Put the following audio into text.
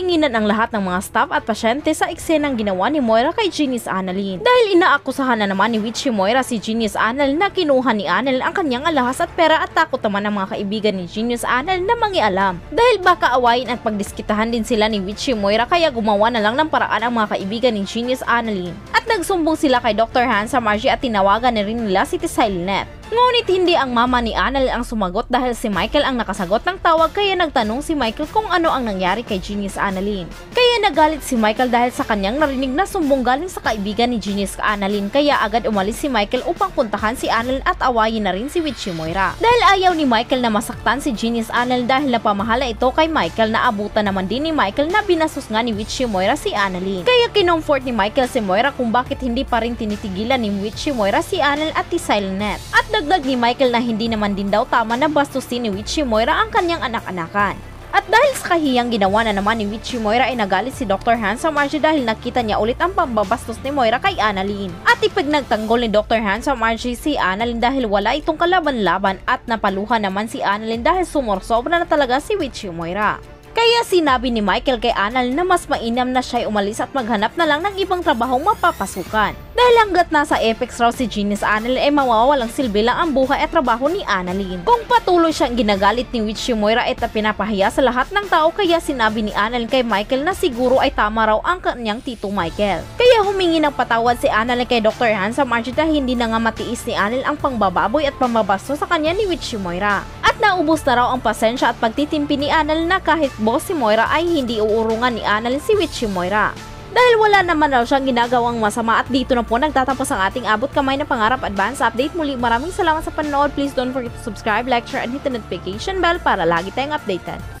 Natinginan ang lahat ng mga staff at pasyente sa eksenang ginawa ni Moira kay Genius Annalyn. Dahil inaakusahan na naman ni Witchy Moira si Genius Annalyn na kinuha ni Annalyn ang kanyang alahas at pera at takot naman ng mga kaibigan ni Genius Annalyn na mangialam. Dahil baka awayin at pagdiskitahan din sila ni Witchy Moira kaya gumawa na lang ng paraan ang mga kaibigan ni Genius Annalyn. At nagsumbong sila kay Dr. Handsome Margie at tinawagan na rin nila si Silent. Ngunit hindi ang mama ni Annalyn ang sumagot dahil si Michael ang nakasagot ng tawag kaya nagtanong si Michael kung ano ang nangyari kay Genius Annalyn. Kaya nagalit si Michael dahil sa kanyang narinig na sumbong galing sa kaibigan ni Genius Annalyn kaya agad umalis si Michael upang puntahan si Annalyn at awayin na rin si Witchy Moira. Dahil ayaw ni Michael na masaktan si Genius Annalyn dahil napamahala ito kay Michael na abutan naman din ni Michael na binasos nga ni Witchy Moira si Annalyn. Kaya kinomfort ni Michael si Moira kung bakit hindi pa rin tinitigilan ni Witchy Moira si Annalyn at si Silent. At dagdag ni Michael na hindi naman din daw tama na bastusin ni Witchy Moira ang kanyang anak-anakan. At dahil sa kahiyang ginawa na naman ni Witchy Moira ay nagalit si Dr. Handsome Margie dahil nakita niya ulit ang pambabastos ni Moira kay Annalyn. At ipinagtanggol ni Dr. Handsome Margie si Annalyn dahil wala itong kalaban-laban at napaluhan naman si Annalyn dahil sumorsobra na talaga si Witchy Moira. Kaya sinabi ni Michael kay Annalyn na mas mainam na siya'y umalis at maghanap na lang ng ibang trabahong mapapasukan. Dahil hanggat nasa Apex raw si Genius Annalyn ay mawawalang silbi lang ang buhay at trabaho ni Annalyn. Kung patuloy siyang ginagalit ni Witchy Moira at pinapahiya sa lahat ng tao kaya sinabi ni Annalyn kay Michael na siguro ay tama raw ang kanyang tito Michael. Kaya humingi ng patawad si Annalyn kay Dr. Handsome Margie dahil hindi na nga matiis ni Annalyn ang pangbababoy at pambabasto sa kanya ni Witchy Moira. At naubos na raw ang pasensya at pagtitimpi ni Annalyn na kahit boss si Moira ay hindi uurungan ni Annalyn si Witchy Moira. Dahil wala naman raw siyang ginagawang masama at dito na po nagtatapos ang ating abot kamay na pangarap advance update. Muli maraming salamat sa panonood. Please don't forget to subscribe, like, share, and hit the notification bell para lagi tayong updated.